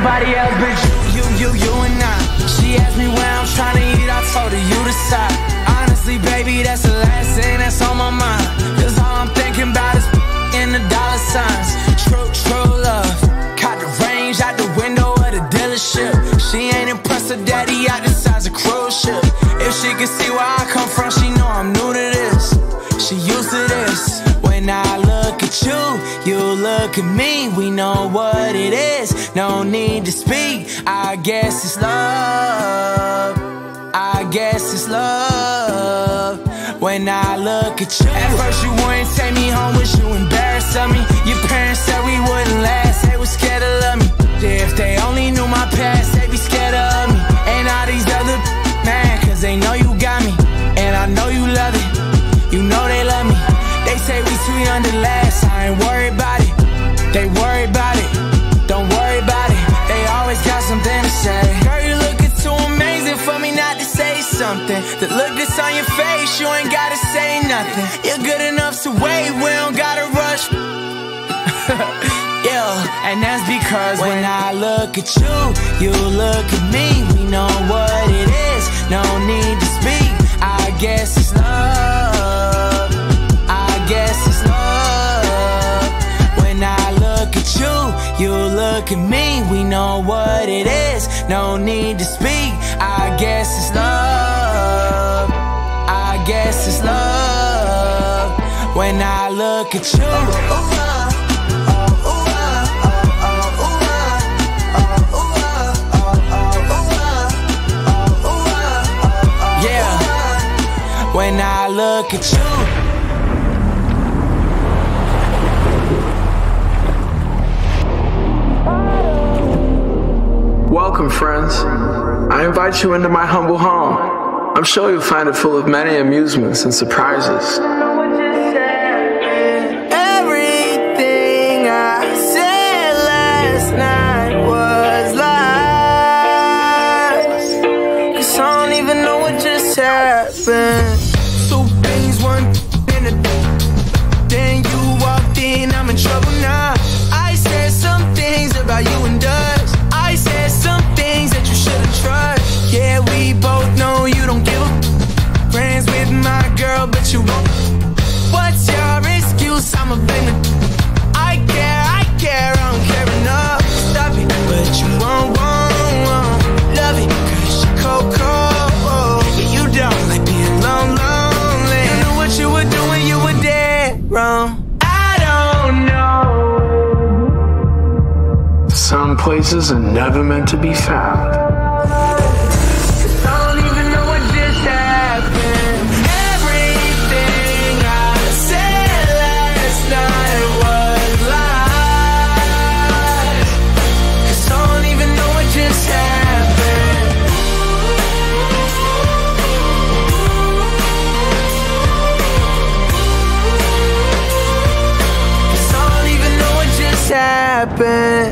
nobody else but you and I. She asked me where I'm trying to eat, I told her you decide. Honestly, baby, that's the last thing that's on my mind. Cause all I'm thinking about is in the dollar signs. True love. Caught the range out the window of the dealership. She ain't impressed her daddy out the size of cruise ship. If she can see where I come from, she know I'm new to this. She used to this. When I look at you, you look at me. We know what it is, no need to speak. I guess it's love. I guess it's love. When I look at you, at first you wouldn't take me home, was you embarrassed of me? Your parents said we wouldn't last, they were scared to love me. Yeah, if they only knew my past, they'd be scared of me. And all these other man, cause they know you got me. And I know you love it, you know they love me. They say we too young to last, I ain't worried about it. They worry about it, don't worry about it. They always got something to say. Girl, you looking too amazing for me not to say something. The look that's on your face, you ain't gotta say nothing. You're good enough to wait, we don't gotta rush. Yeah, and that's because when I look at you, you look at me. We know what it is, no need to speak. I guess it's love. I guess it's love. When I look at you, you look at me. We know what it is, no need to speak. I guess it's love. I guess it's love. When I look at you. When I look at you. Welcome, friends. I invite you into my humble home. I'm sure you'll find it full of many amusements and surprises. Everything I said last night was lies. 'Cause I don't even know what just happened. I'm in trouble now. I said some things about you and us. I said some things that you shouldn't trust. Yeah, we both know you don't give a friends with my girl, but you won't. What's your excuse? I'ma blame it. I care, I don't care enough. Stop it, but you won't love it, 'cause you're cold. Yeah, you don't like being lonely. You knew what you were doing, you were dead wrong. Some places are never meant to be found. I don't even know what just happened. Everything I said last night was lies. 'Cause I don't even know what just happened. 'Cause I don't even know what just happened.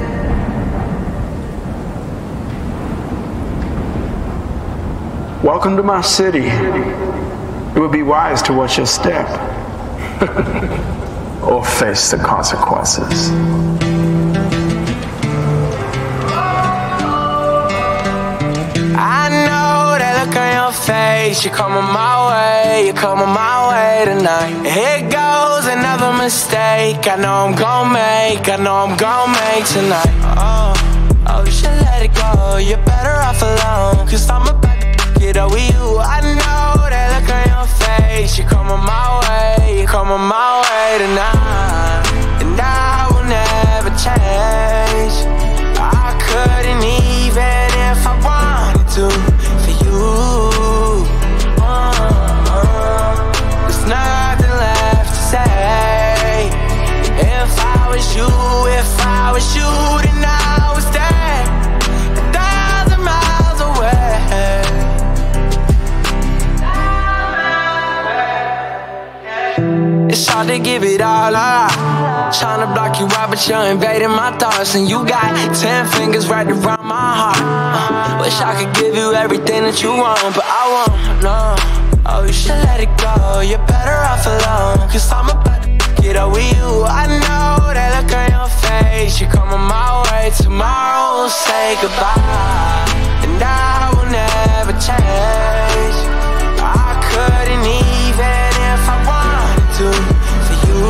Welcome to my city. It would be wise to watch your step or face the consequences. I know that look on your face. You're coming my way, you're coming my way tonight. Here goes another mistake. I know I'm gon' make, I know I'm gon' make tonight. Oh, you should let it go. You're better off alone, 'cause I'm about to get over you. I know that look on your face. You're coming my way, you're coming my way tonight. And I will never change. I couldn't even if I wanted to for you. There's nothing left to say. If I was you, then I would stay 1,000 miles away. It's hard to give it all up. Tryna block you out, but you're invading my thoughts. And you got 10 fingers right around my heart. Wish I could give you everything that you want, but I won't, no. Oh, you should let it go. You're better off alone, 'cause I'm about to get up with you. I know that look on your face. You're coming my way. Tomorrow we'll say goodbye, and I will never change. I couldn't even if I wanted to for you.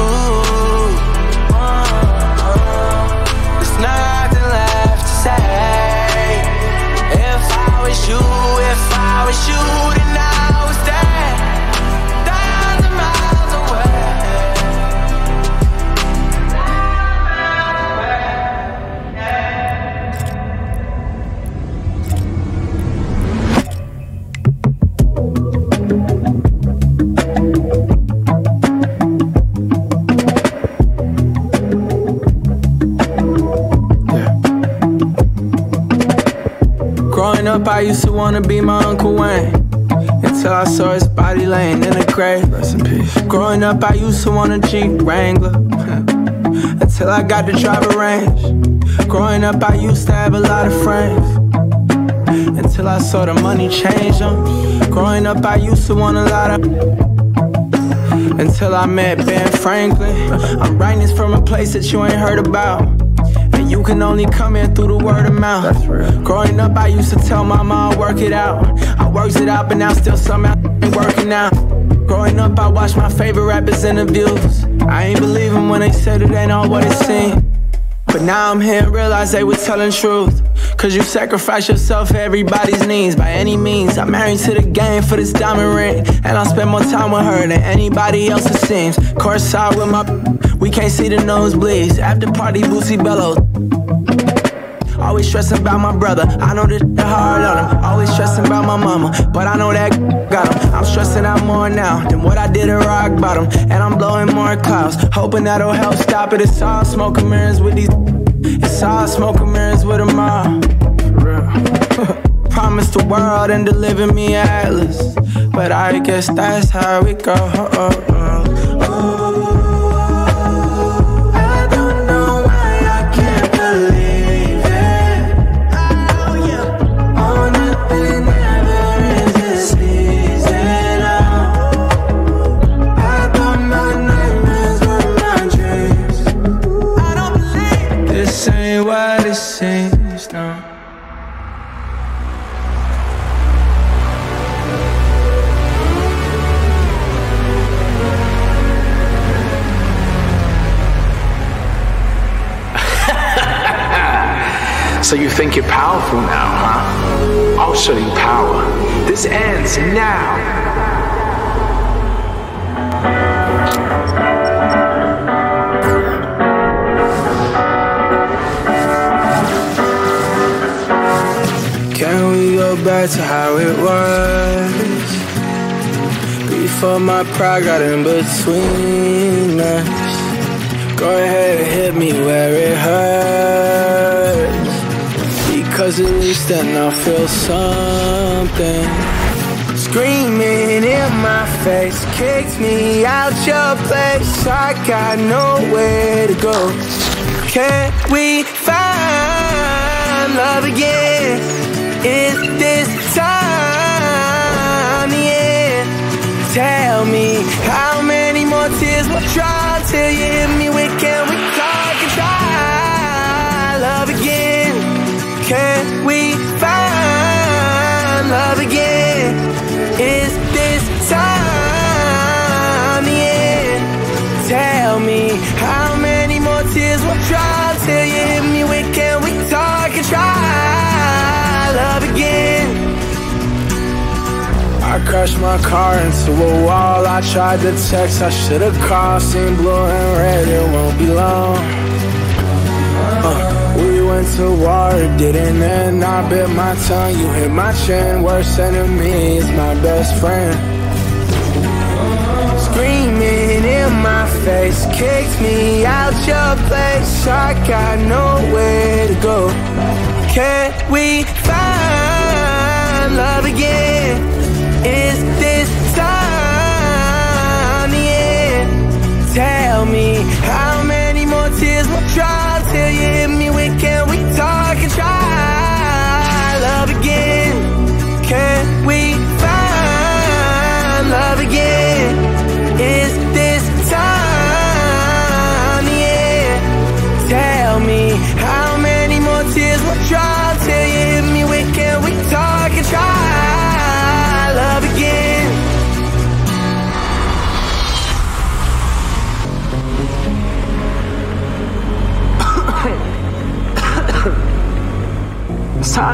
There's nothing left to say. If I was you, then I was there, thousand miles away. Growing up, I used to wanna be my Uncle Wayne, until I saw his body laying in a grave. Rest in peace. Growing up, I used to want a Jeep Wrangler, until I got to drive a Range. Growing up, I used to have a lot of friends, until I saw the money change them. Growing up, I used to want a lot of, until I met Ben Franklin. I'm writing this from a place that you ain't heard about, and you can only come in through the word of mouth. That's real. Growing up, I used to tell my mom, work it out. I works it out, but now still somehow ain't working out. Growing up, I watched my favorite rappers' interviews. I ain't believe them when they said it ain't all what it seemed. But now I'm here and realize they were telling truth. Cause you sacrifice yourself for everybody's needs. By any means, I'm married to the game for this diamond ring, and I spend more time with her than anybody else it seems. Courtside with my, we can't see the nosebleeds. After party, Boosie bellows. Always stressing about my brother, I know this hard on him. Always stressing about my mama, but I know that got him. I'm stressing out more now than what I did at rock bottom, and I'm blowing more clouds, hoping that'll help stop it. It's all smoke and mirrors with these, it's all smoke and mirrors with them all. Promised the world and delivered me an atlas, but I guess that's how it goes. What it seems now. So you think you're powerful now, huh? I'll show you power. This ends now. Can we go back to how it was before my pride got in between us? Go ahead and hit me where it hurts, because at least then I'll feel something. Screaming in my face, kicked me out your place. I got nowhere to go. Can we find love again? Is this time the end? Tell me, how many more tears will dry till you hit me with, can we talk and try love again? Can we find love again? Is this time the end? Tell me, how many more tears will dry till you hit me with, can we talk and try love again? I crashed my car into a wall. I tried to text, I should've called. Seen blue and red, it won't be long. We went to war, it didn't end. I bit my tongue, you hit my chin. Worst enemy is my best friend. Screaming in my face, kicked me out your place. I got nowhere to go. Can we find love again? Is this time the end? Tell me, how many more tears will dry till you hit me with, can we talk and try love again? Can we find love again? Is this time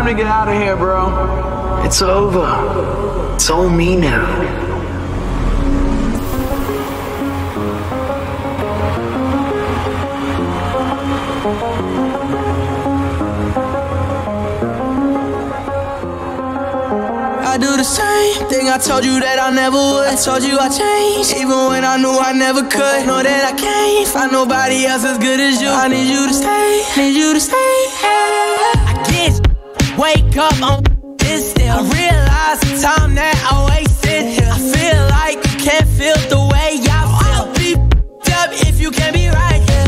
to get out of here, bro. It's over. It's all me now. I do the same thing I told you that I never would. I told you I changed, even when I knew I never could. Know that I can't find nobody else as good as you. I need you to stay, need you to stay. I get wake up on this still. I realize the time that I wasted here. I feel like you can't feel the way I feel. I'll be up if you can't be right here.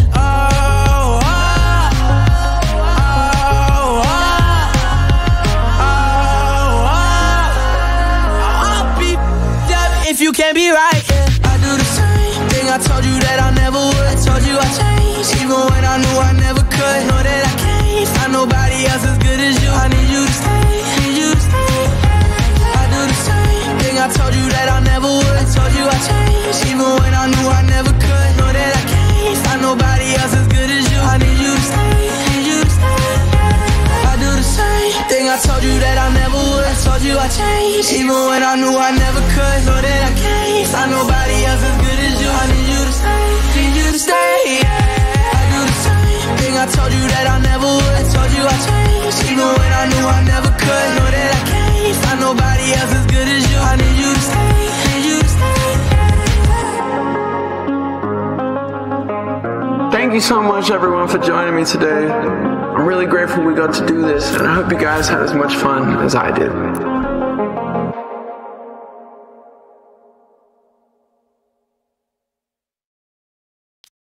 If you can't be right, yeah. I do the same thing I told you that I never would. I told you I changed, even when I knew I never could. Know that I can't find nobody else as good as you. I need you to stay, need you to stay. I do the same thing I told you that I never would. I told you I changed, even when I knew I never could. Know that I can't find nobody else as good as you. I need you to stay, need you to stay. I do the same thing I told you that I never would. I told you I changed, even when I knew I never could. Know that I can't find nobody else as good as you. I need you to stay, need you to stay, yeah. I do the same thing I told you that I never would. I told you I changed, even when I knew I never could. Know that I can't find nobody else as good as you. I need you to stay, need you to stay. Thank you so much, everyone, for joining me today. I'm really grateful we got to do this, and I hope you guys had as much fun as I did.